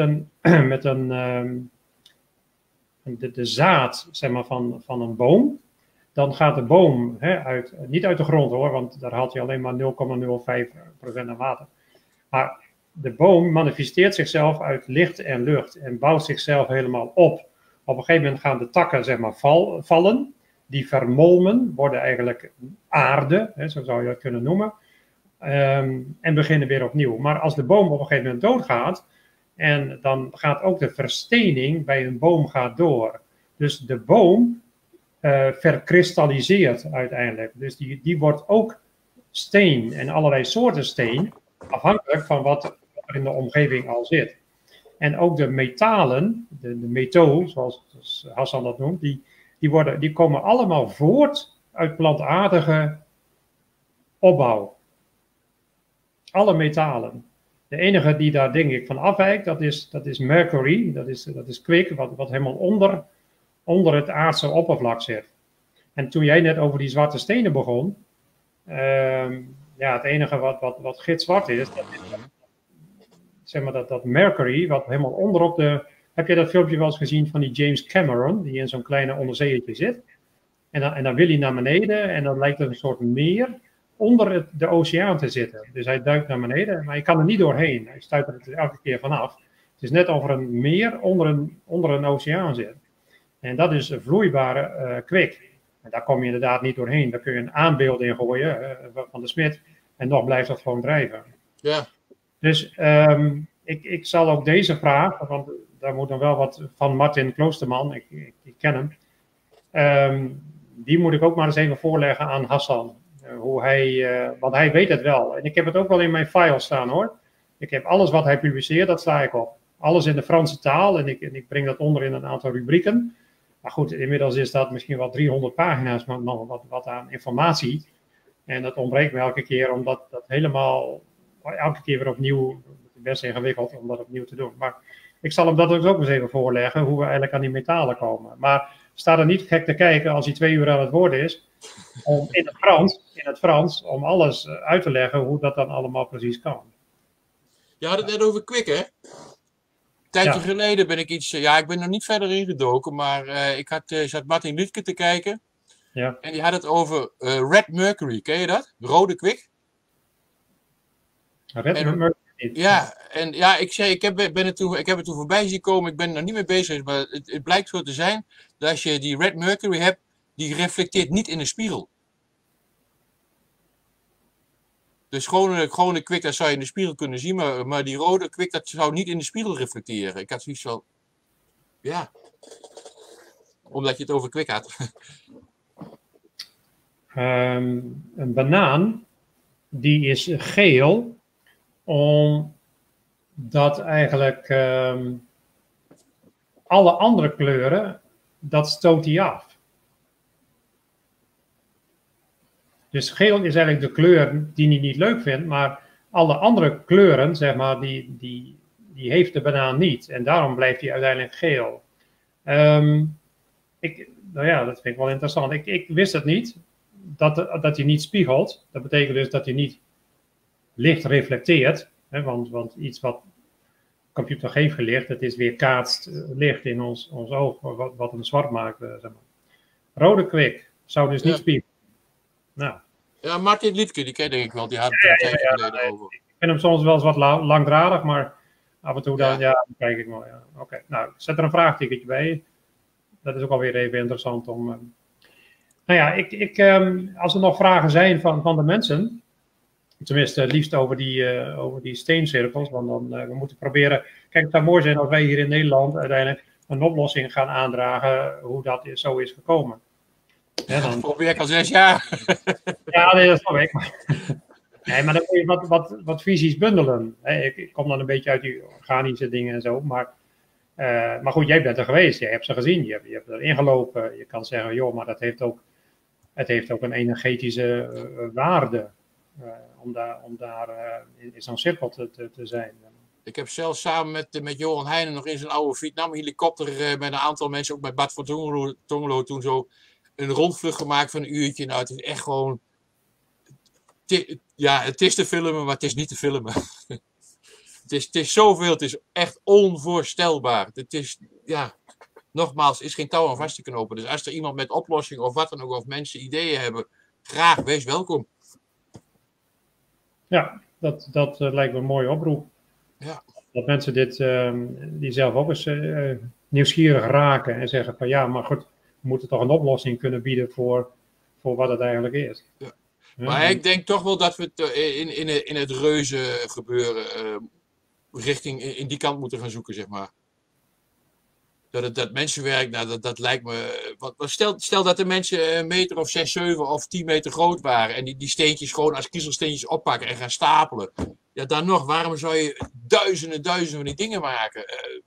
Speaker 1: de zaad, zeg maar, van een boom, dan gaat de boom niet uit de grond hoor, want daar haalt hij alleen maar 0,05% aan water. Maar de boom manifesteert zichzelf uit licht en lucht en bouwt zichzelf helemaal op. Op een gegeven moment gaan de takken, zeg maar, vallen. Die vermolmen, worden eigenlijk aarde, zo zou je dat kunnen noemen. En beginnen weer opnieuw. Maar als de boom op een gegeven moment doodgaat, en dan gaat ook de verstening bij een boom gaat door. Dus de boom verkristalliseert uiteindelijk. Dus die wordt ook steen en allerlei soorten steen, afhankelijk van wat er in de omgeving al zit. En ook de metalen, de metaal, zoals Hassan dat noemt, die komen allemaal voort uit plantaardige opbouw. Alle metalen. De enige die daar denk ik van afwijkt, dat is mercury, dat is kwik, wat helemaal onder het aardse oppervlak zit. En toen jij net over die zwarte stenen begon, het enige wat gitzwart is, dat is zeg maar dat mercury, wat helemaal onderop de... Heb je dat filmpje wel eens gezien van die James Cameron, die in zo'n kleine onderzeeëtje zit? En dan wil hij naar beneden en dan lijkt er een soort meer onder de oceaan te zitten. Dus hij duikt naar beneden, maar je kan er niet doorheen. Hij stuit er elke keer vanaf. Het is net of er een meer onder een oceaan zit. En dat is vloeibare kwik. En daar kom je inderdaad niet doorheen. Daar kun je een aanbeeld in gooien van de smid en nog blijft dat gewoon drijven.
Speaker 2: Ja.
Speaker 1: Dus ik zal ook deze vraag, want daar moet dan wel wat van Martin Kloosterman, ik ken hem, die moet ik ook maar eens even voorleggen aan Hassan. Want hij weet het wel. En ik heb het ook wel in mijn file staan hoor. Ik heb alles wat hij publiceert, dat sla ik op. Alles in de Franse taal en ik breng dat onder in een aantal rubrieken. Maar goed, inmiddels is dat misschien wel 300 pagina's, maar nog wat aan informatie. En dat ontbreekt me elke keer, omdat dat helemaal, elke keer weer opnieuw, best ingewikkeld om dat opnieuw te doen. Maar ik zal hem dat ook eens even voorleggen, hoe we eigenlijk aan die metalen komen. Maar sta er niet gek te kijken als hij 2 uur aan het woord is, om in het Frans, om alles uit te leggen hoe dat dan allemaal precies kan.
Speaker 2: Je had het net over kwik, hè? Tijdje geleden ben ik ik ben nog niet verder ingedoken, maar ik zat Martin Liedtke te kijken.
Speaker 1: Ja.
Speaker 2: En die had het over red mercury, ken je dat? Rode kwik.
Speaker 1: Red mercury.
Speaker 2: Ja, en ja, ik heb het toen voorbij zien komen, ik ben er nog niet mee bezig, maar het blijkt zo te zijn dat als je die red mercury hebt, die reflecteert niet in de spiegel. Dus gewone kwik, dat zou je in de spiegel kunnen zien, maar die rode kwik, dat zou niet in de spiegel reflecteren. Ik had zoiets van, ja, omdat je het over kwik had.
Speaker 1: Een banaan, die is geel, omdat eigenlijk alle andere kleuren, dat stoot hij af. Dus geel is eigenlijk de kleur die hij niet leuk vindt, maar alle andere kleuren, zeg maar, die heeft de banaan niet. En daarom blijft hij uiteindelijk geel. Dat vind ik wel interessant. Ik wist het niet, dat hij niet spiegelt. Dat betekent dus dat hij niet licht reflecteert. Hè, want iets wat de computer geeft gelicht, het is weer kaatst licht in ons oog, wat hem zwart maakt. Zeg maar. Rode kwik zou dus niet spiegelen. Nou.
Speaker 2: Ja, Martin Liedtke, die ken ik wel, die had het een tijdje geleden over.
Speaker 1: Ik vind hem soms wel eens wat langdradig, maar af en toe dan kijk ik wel. Ja. Oké. Nou, ik zet er een vraagticketje bij. Dat is ook alweer even interessant om... als er nog vragen zijn van de mensen, tenminste het liefst over die steencirkels, want dan we moeten proberen... Kijk, het zou mooi zijn als wij hier in Nederland uiteindelijk een oplossing gaan aandragen hoe dat zo is gekomen. Hè, dan,
Speaker 2: probeer ik al 6 jaar.
Speaker 1: ja, nee, dat snap ik. Nee, maar dan moet je wat visies bundelen. Ik kom dan een beetje uit die organische dingen en zo. Maar goed, jij bent er geweest. Jij hebt ze gezien. Je hebt erin gelopen. Je kan zeggen, joh, maar het heeft ook een energetische waarde. Om daar in zo'n cirkel te zijn.
Speaker 2: Ik heb zelfs samen met Johan Heijnen nog in zijn oude Vietnam helikopter met een aantal mensen, ook met Bart van Tongelo, toen zo een rondvlucht gemaakt van een uurtje. Nou, het is echt gewoon... Ja, het is te filmen, maar het is niet te filmen. Het is zoveel, het is echt onvoorstelbaar. Het is, ja, nogmaals, is geen touw aan vast te knopen. Dus als er iemand met oplossingen of wat dan ook, of mensen ideeën hebben, graag, wees welkom.
Speaker 1: Ja, dat lijkt me een mooie oproep.
Speaker 2: Ja.
Speaker 1: Dat mensen die zelf ook eens nieuwsgierig raken en zeggen van ja, maar goed, we moeten toch een oplossing kunnen bieden voor wat het eigenlijk is.
Speaker 2: Ja. Maar ik denk toch wel dat we het in het reuze gebeuren richting in die kant moeten gaan zoeken, zeg maar. Dat mensenwerk, nou, dat lijkt me... Stel dat de mensen een meter of 6, 7 of 10 meter groot waren en die steentjes gewoon als kiezelsteentjes oppakken en gaan stapelen. Ja, dan nog, waarom zou je duizenden van die dingen maken?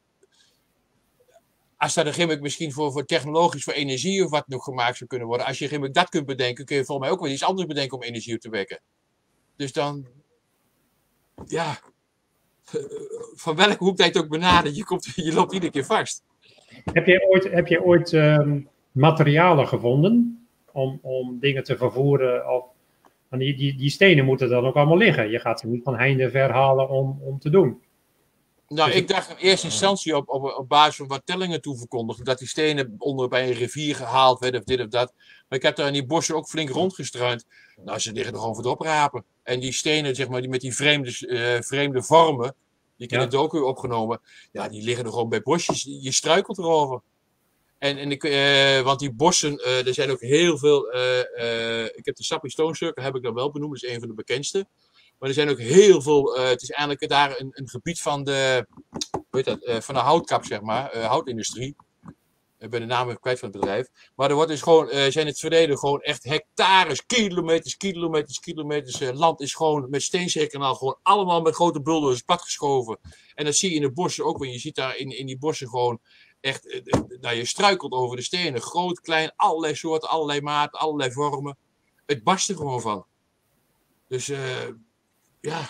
Speaker 2: Als dat een gimmick misschien voor technologisch, voor energie of wat nog gemaakt zou kunnen worden. Als je een gimmick dat kunt bedenken, kun je volgens mij ook wel iets anders bedenken om energie op te wekken. Dus dan, ja, van welke hoek dat je het ook benadert, je loopt iedere keer vast.
Speaker 1: Heb je ooit materialen gevonden om dingen te vervoeren? Want die stenen moeten dan ook allemaal liggen. Je gaat ze niet van heinde ver halen om te doen.
Speaker 2: Nou, ik dacht in eerste instantie op basis van wat tellingen toeverkondigden, dat die stenen bij een rivier gehaald werden of dit of dat. Maar ik heb daar in die bossen ook flink rondgestruind. Nou, ze liggen er gewoon voor het oprapen. En die stenen, zeg maar, die met die vreemde vormen, die ik in het docu opgenomen, ja, die liggen er gewoon bij bosjes. Je struikelt erover. Want die bossen, er zijn ook heel veel. Ik heb de Sappi Stone Circle, heb ik dan wel benoemd, dat is een van de bekendste. Maar er zijn ook heel veel. Het is eigenlijk daar een gebied van van de houtkap, zeg maar, houtindustrie. Ik ben de naam even kwijt van het bedrijf. Maar er wordt dus gewoon, zijn in het verleden gewoon echt hectares, kilometers. Land is gewoon met steenzeekanaal gewoon allemaal met grote bulldozers pad geschoven. En dat zie je in de bossen ook, want je ziet daar in die bossen gewoon echt, nou, je struikelt over de stenen. Groot, klein, allerlei soorten, allerlei maten, allerlei vormen. Het barst er gewoon van. Dus ja.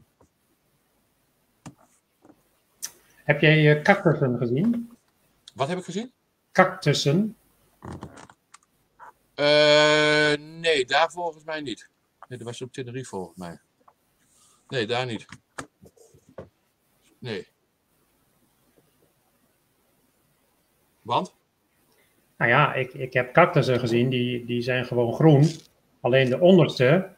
Speaker 1: Heb jij cactussen gezien?
Speaker 2: Wat heb ik gezien?
Speaker 1: Cactussen?
Speaker 2: Nee, daar volgens mij niet. Nee, dat was op Tenerife volgens mij. Nee, daar niet. Nee. Want?
Speaker 1: Nou ja, ik heb cactussen gezien, die zijn gewoon groen. Alleen de onderste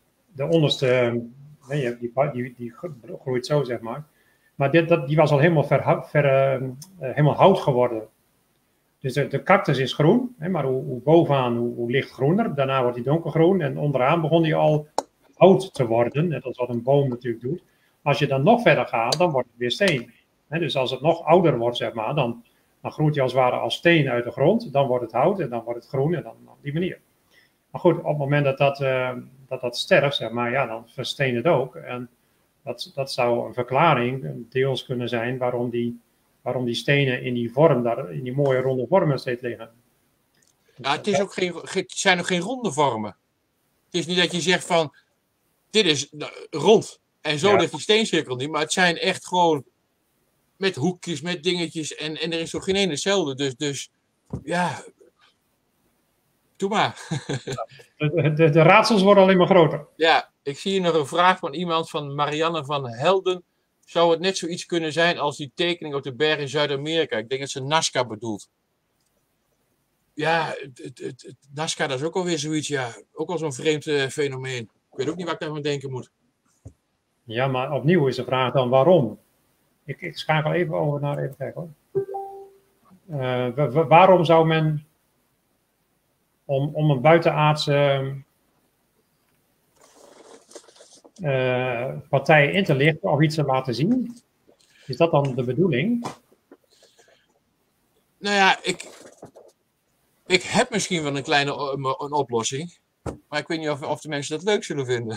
Speaker 1: die groeit zo, zeg maar. Maar die was al helemaal, helemaal hout geworden. Dus de cactus is groen, maar hoe bovenaan, hoe lichtgroener. Daarna wordt hij donkergroen en onderaan begon hij al hout te worden. Net als wat een boom natuurlijk doet. Als je dan nog verder gaat, dan wordt het weer steen. Dus als het nog ouder wordt, zeg maar, dan groeit hij als het ware als steen uit de grond. Dan wordt het hout en dan wordt het groen en dan op die manier. Maar goed, op het moment dat sterft, zeg maar, ja, dan versteent het ook. En dat zou een verklaring deels kunnen zijn waarom die stenen in die vorm, in die mooie ronde vormen steeds liggen.
Speaker 2: Ja, het zijn ook geen ronde vormen. Het is niet dat je zegt van, dit is rond. En zo ligt die steencirkel niet. Maar het zijn echt gewoon met hoekjes, met dingetjes. En er is toch geen ene hetzelfde. Dus ja, doe maar.
Speaker 1: De raadsels worden alleen maar groter.
Speaker 2: Ja, ik zie hier nog een vraag van iemand van Marianne van Helden. Zou het net zoiets kunnen zijn als die tekening op de berg in Zuid-Amerika? Ik denk dat ze Nazca bedoelt. Ja, Nazca, dat is ook alweer zoiets, ja. Ook al zo'n vreemd fenomeen. Ik weet ook niet waar ik daarvan denken moet.
Speaker 1: Ja, maar opnieuw is de vraag dan waarom? Ik schakel even over naar, even kijken hoor. Waarom zou men om een buitenaardse partij in te lichten of iets te laten zien? Is dat dan de bedoeling?
Speaker 2: Nou ja, Ik heb misschien wel een kleine een oplossing. Maar ik weet niet of de mensen dat leuk zullen vinden.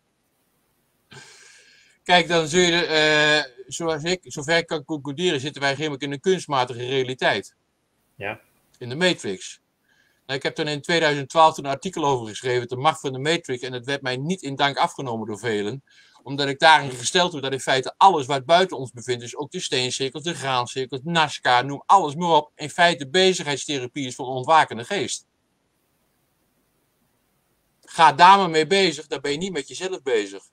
Speaker 2: Kijk, dan zul je, zoals ik, zover ik kan concluderen, zitten wij helemaal in een kunstmatige realiteit.
Speaker 1: Ja.
Speaker 2: In de Matrix. Nou, ik heb er in 2012 een artikel over geschreven, de macht van de Matrix. En het werd mij niet in dank afgenomen door velen. Omdat ik daarin gesteld heb dat in feite alles wat buiten ons bevindt, dus ook de steencirkels, de graancirkels, Nazca, noem alles maar op, in feite bezigheidstherapie is voor een ontwakende geest. Ga daar maar mee bezig, dan ben je niet met jezelf bezig.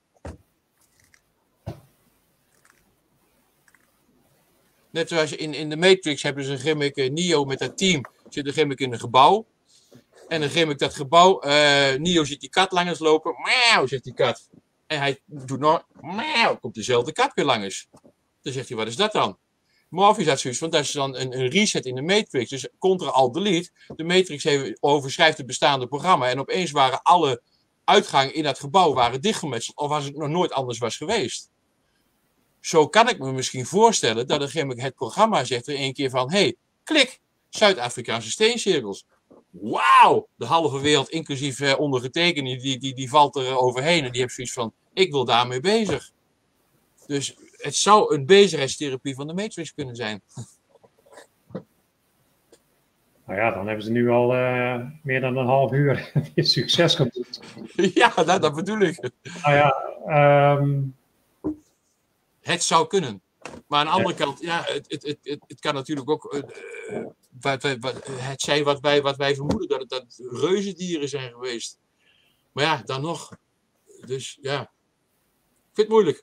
Speaker 2: Net zoals in de Matrix hebben ze een gimmick, Neo met dat team, zit een gimmick in een gebouw. En dan gimmick dat gebouw, Neo ziet die kat langs lopen, miauw, zegt die kat. En hij doet nog, miauw, komt dezelfde kat weer langs. Dan zegt hij, wat is dat dan? Morpheus had zoiets van, dat is dan een reset in de Matrix. Dus Ctrl-Alt-Delete, de Matrix overschrijft het bestaande programma. En opeens waren alle uitgangen in dat gebouw waren dichtgemetseld, of als het nog nooit anders was geweest. Zo kan ik me misschien voorstellen dat een gimmick het programma zegt er een keer van, hey, klik, Zuid-Afrikaanse steencirkels. Wauw, de halve wereld, inclusief ondergetekende, die valt er overheen. En die heeft zoiets van, ik wil daarmee bezig. Dus het zou een bezigheidstherapie van de Matrix kunnen zijn.
Speaker 1: Nou ja, dan hebben ze nu al meer dan een half uur succes geboekt.
Speaker 2: Ja, dat bedoel ik.
Speaker 1: Nou ja,
Speaker 2: het zou kunnen. Maar aan de andere kant, ja, het kan natuurlijk ook het zijn wat wij vermoeden, dat het reuzendieren zijn geweest. Maar ja, dan nog. Dus ja, ik vind het moeilijk.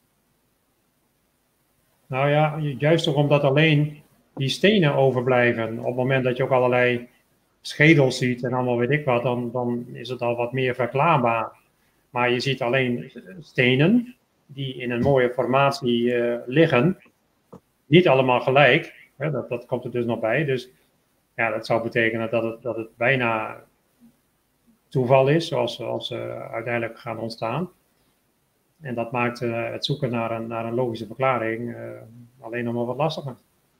Speaker 1: Nou ja, juist toch omdat alleen die stenen overblijven. Op het moment dat je ook allerlei schedels ziet en allemaal weet ik wat, dan is het al wat meer verklaarbaar. Maar je ziet alleen stenen die in een mooie formatie liggen. Niet allemaal gelijk. Hè, dat komt er dus nog bij. Dus ja, dat zou betekenen dat het bijna toeval is, zoals ze uiteindelijk gaan ontstaan. En dat maakt het zoeken naar een logische verklaring alleen nog maar wat lastiger.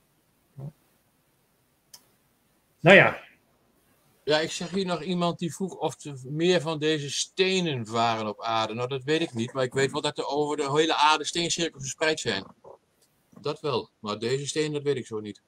Speaker 1: Nou ja.
Speaker 2: Ja, ik zeg hier nog iemand die vroeg of er meer van deze stenen waren op aarde. Nou, dat weet ik niet, maar ik weet wel dat er over de hele aarde steencirkels verspreid zijn. Dat wel, maar deze steen, dat weet ik zo niet.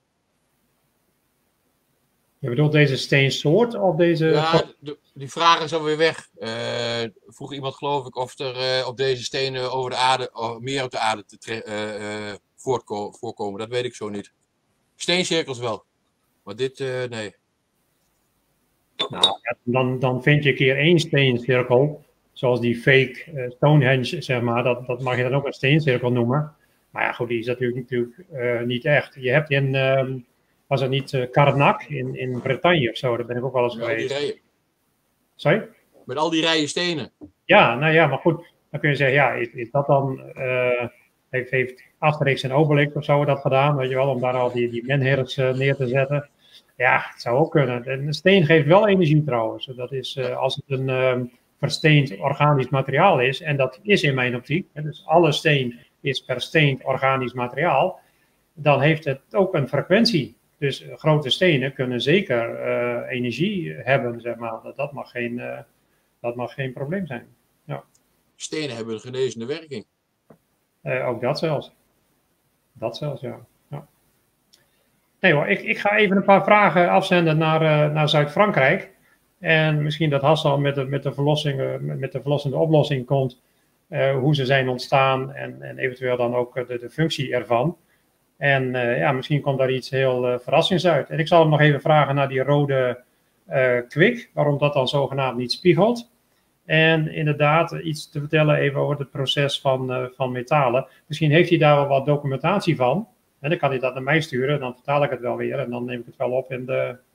Speaker 1: Je bedoelt deze steensoort of deze...
Speaker 2: Ja, die vraag is alweer weg. Vroeg iemand, geloof ik, of er op deze stenen over de aarde, meer op de aarde voorkomen. Dat weet ik zo niet. Steencirkels wel, maar dit, nee.
Speaker 1: Nou, dan vind je een keer één steencirkel, zoals die fake Stonehenge, zeg maar. Dat mag je dan ook een steencirkel noemen. Maar ja, goed, die is natuurlijk niet echt. Je hebt in... was het niet Karnak in Bretagne of zo? Daar ben ik ook wel eens geweest.
Speaker 2: Al die rijen.
Speaker 1: Sorry?
Speaker 2: Met al die rijen stenen.
Speaker 1: Ja, nou ja, maar goed. Dan kun je zeggen, ja, is dat dan... heeft Asterix en Obelix of zo dat gedaan? Weet je wel, om daar al die menhers neer te zetten. Ja, het zou ook kunnen. En een steen geeft wel energie trouwens. Dat is als het een versteend organisch materiaal is. En dat is in mijn optiek. Hè, dus alle steen is versteend organisch materiaal. Dan heeft het ook een frequentie. Dus grote stenen kunnen zeker energie hebben, zeg maar. Dat mag geen probleem zijn. Ja.
Speaker 2: Stenen hebben een genezende werking.
Speaker 1: Ook dat zelfs. Dat zelfs, ja. Nee hoor, ik ga even een paar vragen afzenden naar Zuid-Frankrijk. En misschien dat Hassan met de verlossende oplossing komt. Hoe ze zijn ontstaan en eventueel dan ook de functie ervan. En ja, misschien komt daar iets heel verrassends uit. En ik zal hem nog even vragen naar die rode kwik, waarom dat dan zogenaamd niet spiegelt. En inderdaad iets te vertellen even over het proces van metalen. Misschien heeft hij daar wel wat documentatie van. En dan kan hij dat naar mij sturen, dan vertaal ik het wel weer. En dan neem ik het wel op in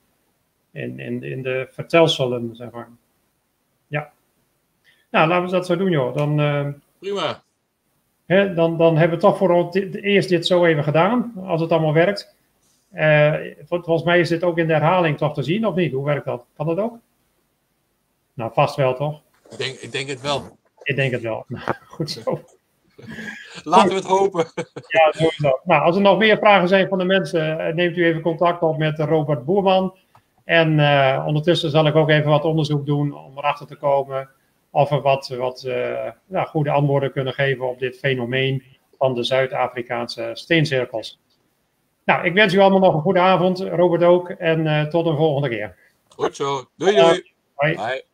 Speaker 1: de vertelselen, zeg maar. Ja. Nou, laten we dat zo doen, joh.
Speaker 2: Prima.
Speaker 1: Dan hebben we toch voor eerst dit zo even gedaan, als het allemaal werkt. Volgens mij is dit ook in de herhaling toch te zien, of niet? Hoe werkt dat? Kan dat ook? Nou, vast wel, toch?
Speaker 2: Ik denk het wel.
Speaker 1: Ik denk het wel. Nou, goed zo.
Speaker 2: Laten we het hopen.
Speaker 1: Ja, sowieso. Nou, als er nog meer vragen zijn van de mensen, neemt u even contact op met Robert Boerman. En ondertussen zal ik ook even wat onderzoek doen om erachter te komen of we wat goede antwoorden kunnen geven op dit fenomeen van de Zuid-Afrikaanse steencirkels. Nou, ik wens u allemaal nog een goede avond, Robert ook, en tot een volgende keer.
Speaker 2: Goed zo. Doei doei.
Speaker 1: Bye.
Speaker 2: Bye.